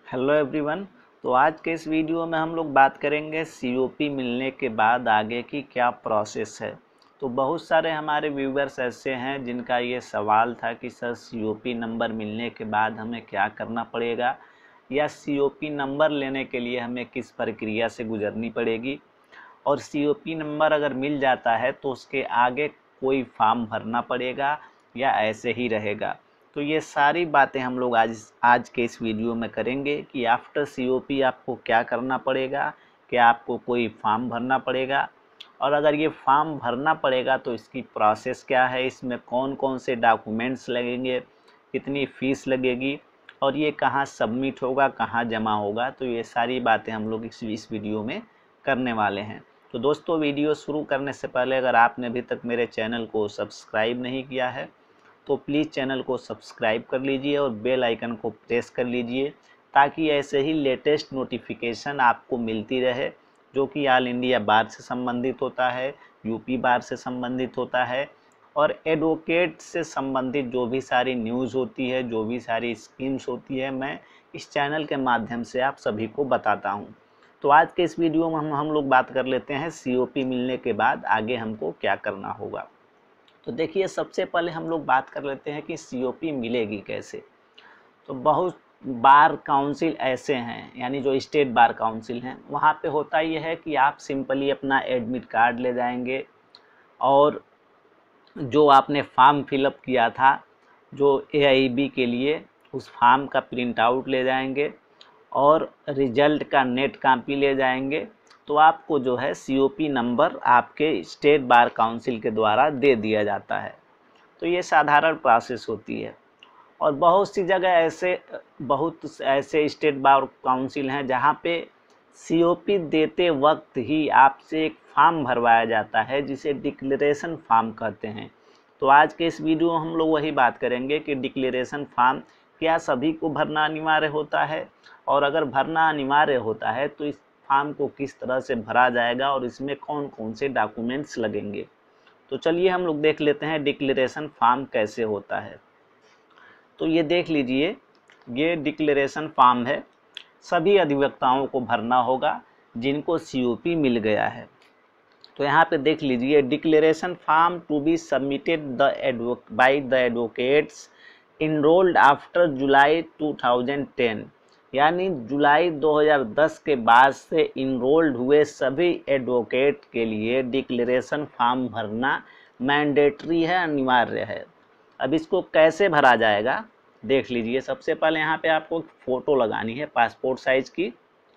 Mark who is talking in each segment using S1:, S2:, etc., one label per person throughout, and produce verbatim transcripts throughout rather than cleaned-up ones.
S1: Hello everyone. तो आज के इस वीडियो में हम लोग बात करेंगे सीओपी मिलने के बाद आगे की क्या प्रोसेस है। तो बहुत सारे हमारे व्यूवर्स ऐसे हैं जिनका ये सवाल था कि सर सीओपी नंबर मिलने के बाद हमें क्या करना पड़ेगा, या सीओपी नंबर लेने के लिए हमें किस प्रक्रिया से गुजरनी पड़ेगी, और सीओपी नंबर अगर मिल जाता है तो उसके आगे कोई फॉर्म भरना पड़ेगा या ऐसे ही रहेगा। तो ये सारी बातें हम लोग आज आज के इस वीडियो में करेंगे कि आफ्टर सीओपी आपको क्या करना पड़ेगा, क्या आपको कोई फॉर्म भरना पड़ेगा, और अगर ये फॉर्म भरना पड़ेगा तो इसकी प्रोसेस क्या है, इसमें कौन कौन से डॉक्यूमेंट्स लगेंगे, कितनी फ़ीस लगेगी, और ये कहाँ सबमिट होगा, कहाँ जमा होगा। तो ये सारी बातें हम लोग इस इस वीडियो में करने वाले हैं। तो दोस्तों, वीडियो शुरू करने से पहले अगर आपने अभी तक मेरे चैनल को सब्सक्राइब नहीं किया है तो प्लीज़ चैनल को सब्सक्राइब कर लीजिए और बेल आइकन को प्रेस कर लीजिए, ताकि ऐसे ही लेटेस्ट नोटिफिकेशन आपको मिलती रहे, जो कि ऑल इंडिया बार से संबंधित होता है, यूपी बार से संबंधित होता है, और एडवोकेट से संबंधित जो भी सारी न्यूज़ होती है, जो भी सारी स्कीम्स होती है, मैं इस चैनल के माध्यम से आप सभी को बताता हूँ। तो आज के इस वीडियो में हम हम लोग बात कर लेते हैं सीओपी मिलने के बाद आगे हमको क्या करना होगा। तो देखिए, सबसे पहले हम लोग बात कर लेते हैं कि सीओपी मिलेगी कैसे। तो बहुत बार काउंसिल ऐसे हैं, यानी जो स्टेट बार काउंसिल हैं, वहाँ पे होता ये है कि आप सिंपली अपना एडमिट कार्ड ले जाएंगे और जो आपने फॉर्म फिलअप किया था जो एआईबी के लिए, उस फॉर्म का प्रिंट आउट ले जाएंगे और रिजल्ट का नेट कॉपी ले जाएंगे। तो आपको जो है सीओपी नंबर आपके स्टेट बार काउंसिल के द्वारा दे दिया जाता है। तो ये साधारण प्रोसेस होती है। और बहुत सी जगह ऐसे बहुत ऐसे स्टेट बार काउंसिल हैं जहाँ पे सीओपी देते वक्त ही आपसे एक फॉर्म भरवाया जाता है, जिसे डिक्लेरेशन फॉर्म कहते हैं। तो आज के इस वीडियो में हम लोग वही बात करेंगे कि डिक्लेरेशन फॉर्म क्या सभी को भरना अनिवार्य होता है, और अगर भरना अनिवार्य होता है तो इस फॉर्म को किस तरह से भरा जाएगा और इसमें कौन कौन से डॉक्यूमेंट्स लगेंगे। तो चलिए हम लोग देख लेते हैं डिक्लेरेशन फॉर्म कैसे होता है। तो ये देख लीजिए, ये डिक्लेरेशन फॉर्म है, सभी अधिवक्ताओं को भरना होगा जिनको सीओपी मिल गया है। तो यहाँ पे देख लीजिए, declaration form to be submitted the एडवोक by the advocates enrolled after July two thousand ten, यानी जुलाई दो हज़ार दस के बाद से इनरोल्ड हुए सभी एडवोकेट के लिए डिक्लेरेशन फॉर्म भरना मैंडेटरी है, अनिवार्य है। अब इसको कैसे भरा जाएगा देख लीजिए। सबसे पहले यहाँ पे आपको फ़ोटो लगानी है पासपोर्ट साइज़ की,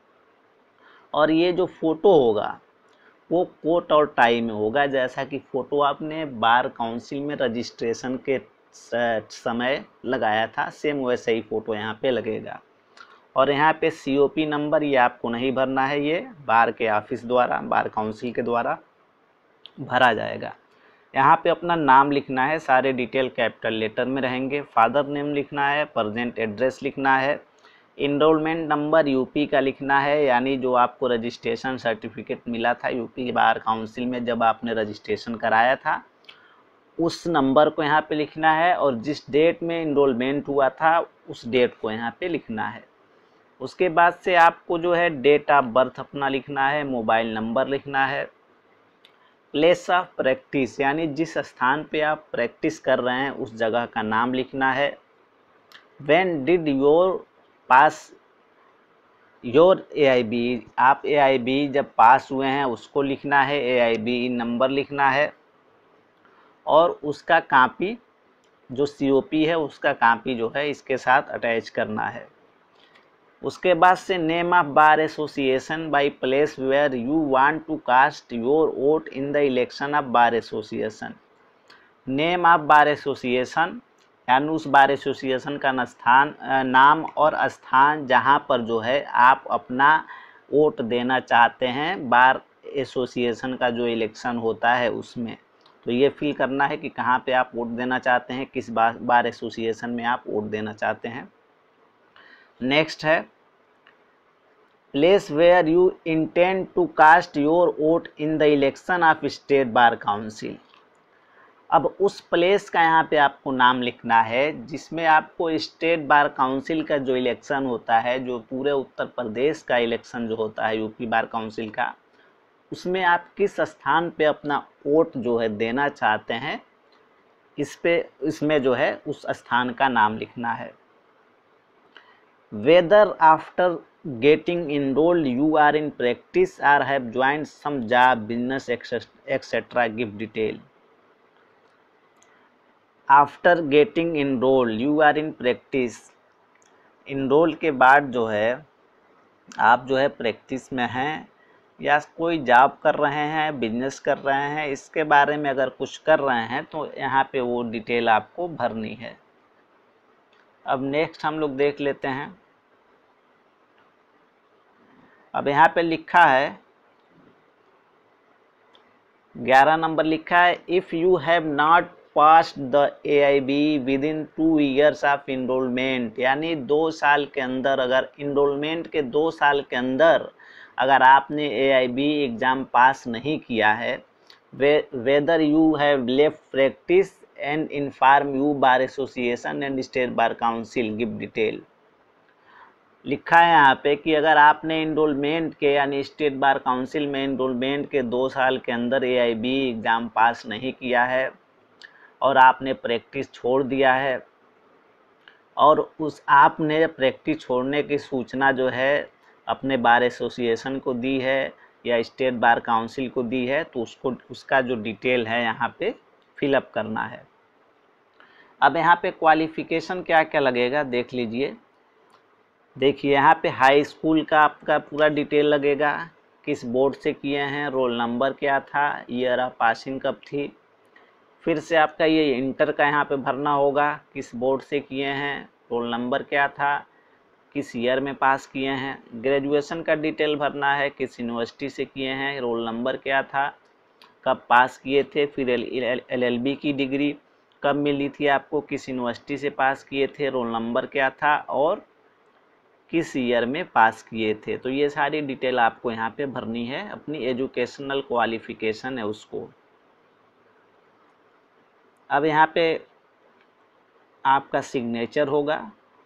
S1: और ये जो फ़ोटो होगा वो कोट और टाई में होगा। जैसा कि फ़ोटो आपने बार काउंसिल में रजिस्ट्रेशन के समय लगाया था, सेम वैसे ही फ़ोटो यहाँ पे लगेगा। और यहाँ पे सीओपी नंबर ये आपको नहीं भरना है, ये बार के ऑफिस द्वारा, बार काउंसिल के द्वारा भरा जाएगा। यहाँ पे अपना नाम लिखना है, सारे डिटेल कैपिटल लेटर में रहेंगे। फादर नेम लिखना है, प्रेजेंट एड्रेस लिखना है, इनरोलमेंट नंबर यूपी का लिखना है, यानी जो आपको रजिस्ट्रेशन सर्टिफिकेट मिला था यूपी बार काउंसिल में जब आपने रजिस्ट्रेशन कराया था, उस नंबर को यहाँ पे लिखना है, और जिस डेट में इनरोलमेंट हुआ था उस डेट को यहाँ पे लिखना है। उसके बाद से आपको जो है डेट ऑफ बर्थ अपना लिखना है, मोबाइल नंबर लिखना है, प्लेस ऑफ प्रैक्टिस यानी जिस स्थान पे आप प्रैक्टिस कर रहे हैं उस जगह का नाम लिखना है। When did your pass your AIB, आप एआईबी जब पास हुए हैं उसको लिखना है, एआईबी नंबर लिखना है, और उसका कॉपी जो सीओपी है उसका कॉपी जो है इसके साथ अटैच करना है। उसके बाद से name of bar association by place where you want to cast your vote in the election of bar association. Name of bar association यानी उस बार एसोसिएशन का स्थान, नाम और स्थान जहां पर जो है आप अपना वोट देना चाहते हैं बार एसोसिएशन का जो इलेक्शन होता है उसमें। तो ये फिल करना है कि कहाँ पे आप वोट देना चाहते हैं, किस बार बार एसोसिएशन में आप वोट देना चाहते हैं। नेक्स्ट है place where you intend to cast your vote in the election of state bar council. अब उस प्लेस का यहाँ पे आपको नाम लिखना है जिसमें आपको स्टेट बार काउंसिल का जो इलेक्शन होता है, जो पूरे उत्तर प्रदेश का इलेक्शन जो होता है यूपी बार काउंसिल का, उसमें आप किस स्थान पे अपना वोट जो है देना चाहते हैं, इस पे इसमें जो है उस स्थान का नाम लिखना है। Whether after getting enrolled you are in practice or have joined some job business etcetera give detail. After getting enrolled you are in practice, enrol के बाद जो है आप जो है प्रैक्टिस में हैं या कोई जॉब कर रहे हैं, बिजनेस कर रहे हैं, इसके बारे में अगर कुछ कर रहे हैं तो यहाँ पे वो डिटेल आपको भरनी है। अब नेक्स्ट हम लोग देख लेते हैं। अब यहाँ पे लिखा है ग्यारह नंबर लिखा है, if you have not passed the A I be with in two years of enrolment, यानी दो साल के अंदर, अगर इनरोलमेंट के दो साल के अंदर अगर आपने ए आई बी एग्ज़ाम पास नहीं किया है, whether you have left practice and inform you bar association and state bar council give detail. लिखा है यहाँ पे कि अगर आपने इनरोलमेंट के यानी स्टेट बार काउंसिल में इनरोलमेंट के दो साल के अंदर ए आई बी एग्ज़ाम पास नहीं किया है और आपने प्रैक्टिस छोड़ दिया है और उस आपने प्रैक्टिस छोड़ने की सूचना जो है अपने बार एसोसिएशन को दी है या स्टेट बार काउंसिल को दी है, तो उसको उसका जो डिटेल है यहाँ पे फिलअप करना है। अब यहाँ पे क्वालिफ़िकेशन क्या क्या लगेगा देख लीजिए। देखिए यहाँ पे हाई स्कूल का आपका पूरा डिटेल लगेगा, किस बोर्ड से किए हैं, रोल नंबर क्या था, ईयर ऑफ पासिंग कब थी। फिर से आपका ये इंटर का यहाँ पे भरना होगा, किस बोर्ड से किए हैं, रोल नंबर क्या था, किस ईयर में पास किए हैं। ग्रेजुएशन का डिटेल भरना है, किस यूनिवर्सिटी से किए हैं, रोल नंबर क्या था, कब पास किए थे। फिर एल एल बी की डिग्री कब मिली थी आपको, किस यूनिवर्सिटी से पास किए थे, रोल नंबर क्या था और किस ईयर में पास किए थे। तो ये सारी डिटेल आपको यहाँ पे भरनी है, अपनी एजुकेशनल क्वालिफ़िकेशन है उसको। अब यहाँ पे आपका सिग्नेचर होगा,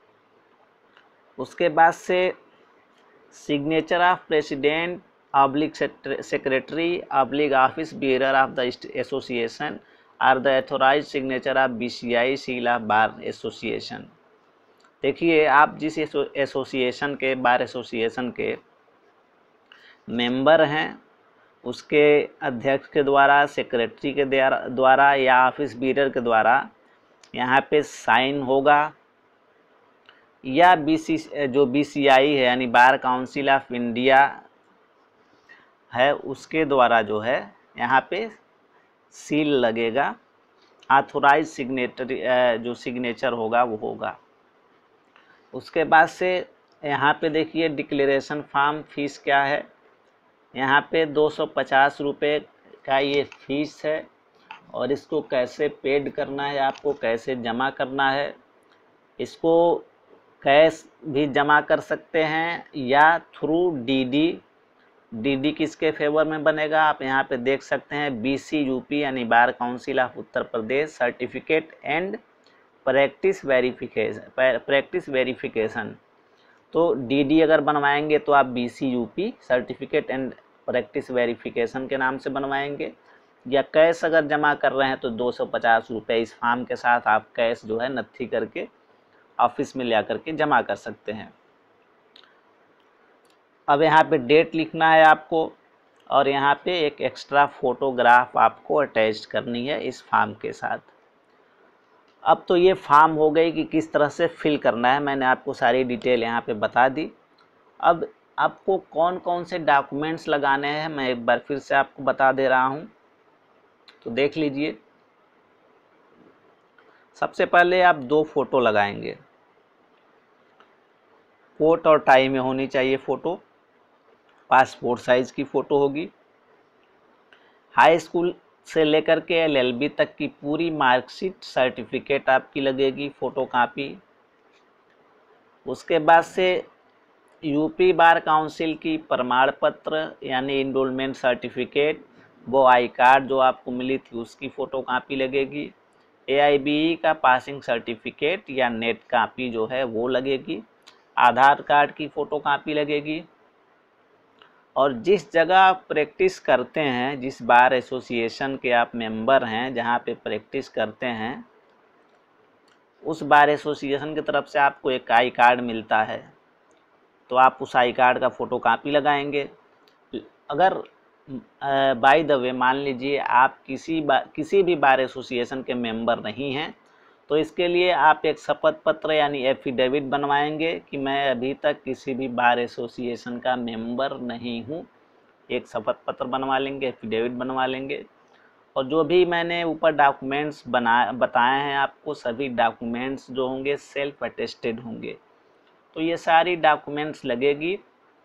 S1: उसके बाद से signature of president oblique secretary oblique office bearer of the association are the authorise signature of B C I seal of bar association. देखिए आप जिस एसोसिएशन के बार एसोसिएशन के मेंबर हैं उसके अध्यक्ष के द्वारा, सेक्रेटरी के द्वारा या ऑफिस बियरर के द्वारा यहाँ पे साइन होगा, या बीसी जो बी सी आई है यानी बार काउंसिल ऑफ इंडिया है उसके द्वारा जो है यहाँ पे सील लगेगा। ऑथोराइज सिग्नेटरी जो सिग्नेचर होगा वो होगा। उसके बाद से यहाँ पे देखिए डिक्लेरेशन फॉर्म फीस क्या है, यहाँ पे दो सौ पचास रुपये का ये फीस है और इसको कैसे पेड करना है, आपको कैसे जमा करना है। इसको कैश भी जमा कर सकते हैं या थ्रू डीडी। डीडी किसके फेवर में बनेगा आप यहाँ पे देख सकते हैं, बीसी यूपी यानी bar council of Uttar Pradesh certificate and practice verification practice verification. तो डीडी अगर बनवाएंगे तो आप BC UP certificate and practice verification के नाम से बनवाएंगे, या कैश अगर जमा कर रहे हैं तो दो सौ पचास रुपये इस फॉर्म के साथ आप कैश जो है नत्थी करके ऑफिस में ले आकर के जमा कर सकते हैं। अब यहाँ पे डेट लिखना है आपको और यहाँ पे एक एक्स्ट्रा फोटोग्राफ आपको अटैच करनी है इस फॉर्म के साथ। अब तो ये फॉर्म हो गई कि किस तरह से फिल करना है, मैंने आपको सारी डिटेल यहाँ पे बता दी। अब आपको कौन कौन से डॉक्यूमेंट्स लगाने हैं मैं एक बार फिर से आपको बता दे रहा हूँ, तो देख लीजिए। सबसे पहले आप दो फोटो लगाएंगे, कोट और टाई में होनी चाहिए फ़ोटो, पासपोर्ट साइज़ की फ़ोटो होगी। हाई स्कूल से लेकर के एल एल बी तक की पूरी मार्कशीट सर्टिफिकेट आपकी लगेगी, फ़ोटो कापी। उसके बाद से यूपी बार काउंसिल की प्रमाण पत्र यानी इनरोलमेंट सर्टिफिकेट वो आई कार्ड जो आपको मिली थी उसकी फ़ोटो कापी लगेगी, ए आई बी ई का पासिंग सर्टिफिकेट या नेट कापी जो है वो लगेगी, आधार कार्ड की फ़ोटो कापी लगेगी, और जिस जगह आप प्रैक्टिस करते हैं, जिस बार एसोसिएशन के आप मेंबर हैं, जहाँ पे प्रैक्टिस करते हैं, उस बार एसोसिएशन की तरफ से आपको एक आई कार्ड मिलता है, तो आप उस आई कार्ड का फ़ोटो कापी लगाएंगे। अगर बाय द वे मान लीजिए आप किसी बा किसी भी बार एसोसिएशन के मेंबर नहीं हैं, तो इसके लिए आप एक शपथ पत्र यानी एफिडेविट बनवाएंगे कि मैं अभी तक किसी भी बार एसोसिएशन का मेंबर नहीं हूँ। एक शपथ पत्र बनवा लेंगे, एफिडेविट बनवा लेंगे, और जो भी मैंने ऊपर डॉक्यूमेंट्स बना बताए हैं आपको, सभी डॉक्यूमेंट्स जो होंगे सेल्फ अटेस्टेड होंगे। तो ये सारी डॉक्यूमेंट्स लगेगी,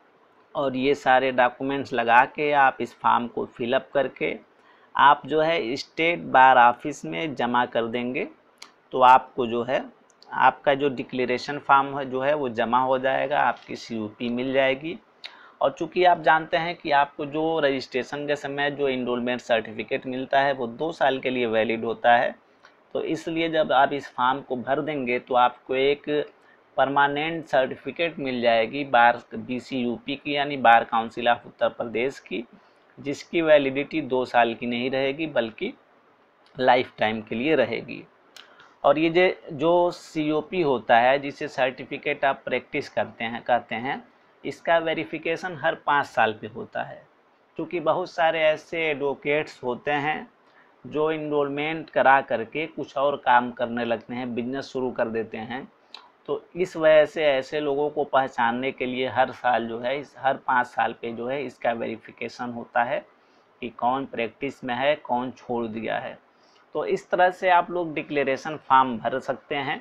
S1: और ये सारे डॉक्यूमेंट्स लगा के आप इस फॉर्म को फिलअप करके आप जो है स्टेट बार ऑफिस में जमा कर देंगे। तो आपको जो है आपका जो डिक्लेरेशन फॉर्म है जो है वो जमा हो जाएगा, आपकी सी यू पी मिल जाएगी। और चूँकि आप जानते हैं कि आपको जो रजिस्ट्रेशन के समय जो इनरोलमेंट सर्टिफिकेट मिलता है वो दो साल के लिए वैलिड होता है, तो इसलिए जब आप इस फॉर्म को भर देंगे तो आपको एक परमानेंट सर्टिफिकेट मिल जाएगी bar B C U P की, यानी बार काउंसिल ऑफ उत्तर प्रदेश की, जिसकी वैलिडिटी दो साल की नहीं रहेगी बल्कि लाइफ टाइम के लिए रहेगी। और ये जे जो सी ओ पी होता है, जिसे सर्टिफिकेट ऑफ प्रैक्टिस करते हैं कहते हैं, इसका वेरिफिकेशन हर पाँच साल पे होता है, क्योंकि बहुत सारे ऐसे एडवोकेट्स होते हैं जो इनरोलमेंट करा करके कुछ और काम करने लगते हैं, बिजनेस शुरू कर देते हैं। तो इस वजह से ऐसे लोगों को पहचानने के लिए हर साल जो है इस हर पाँच साल पे जो है इसका वेरिफिकेशन होता है कि कौन प्रैक्टिस में है, कौन छोड़ दिया है। तो इस तरह से आप लोग डिक्लेरेशन फॉर्म भर सकते हैं,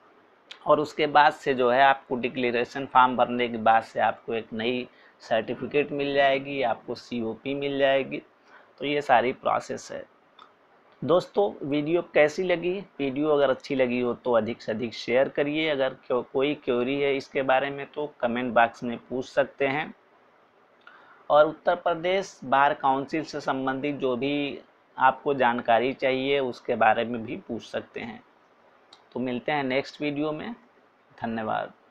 S1: और उसके बाद से जो है आपको डिक्लेरेशन फॉर्म भरने के बाद से आपको एक नई सर्टिफिकेट मिल जाएगी, आपको सी ओ पी मिल जाएगी। तो ये सारी प्रोसेस है। दोस्तों वीडियो कैसी लगी? वीडियो अगर अच्छी लगी हो तो अधिक से अधिक शेयर करिए। अगर क्यों कोई क्वेरी है इसके बारे में तो कमेंट बॉक्स में पूछ सकते हैं, और उत्तर प्रदेश बार काउंसिल से संबंधित जो भी आपको जानकारी चाहिए उसके बारे में भी पूछ सकते हैं। तो मिलते हैं नेक्स्ट वीडियो में। धन्यवाद।